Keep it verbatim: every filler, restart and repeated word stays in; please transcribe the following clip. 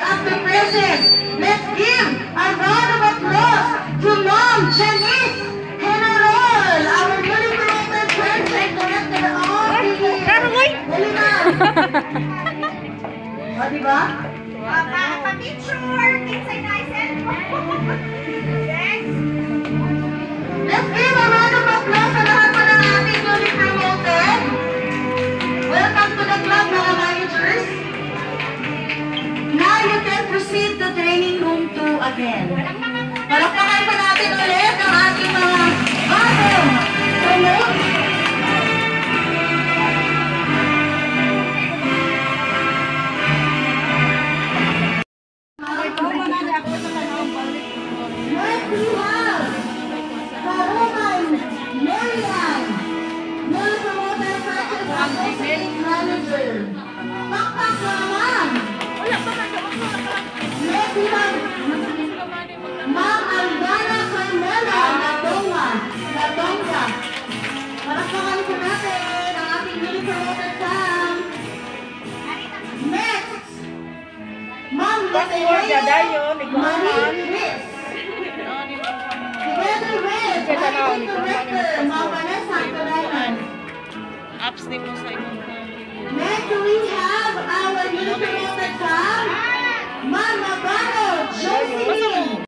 of the present. Let's give a round of applause to Mom Janice General, our newly promoted church and director of the Karoy! Dali na! O, diba? Pa-picture! Kinsay na cellphone! Yes! Let's give a round of applause sa lahat po ng ating newly promoted. Welcome to the club, mga managers. Now you can proceed to training room two again. Palakpakan pa natin ulit ang ating mga bagong promote. Next we have Karuman Marian, newly promoted practice associate manager. Pakpak naman! Next we have Ma'am Aldana Carmela Ladonga. Ladonga. Palakpakan po natin ang ating newly promoted cam. Next, Ma'am Loteo Marie Chris. Together with Acting Director, Ma'am Vanessa Calayan. Apps din mo sa imong Next, we have our newly promoted cam, Ma'am Mabano Josie.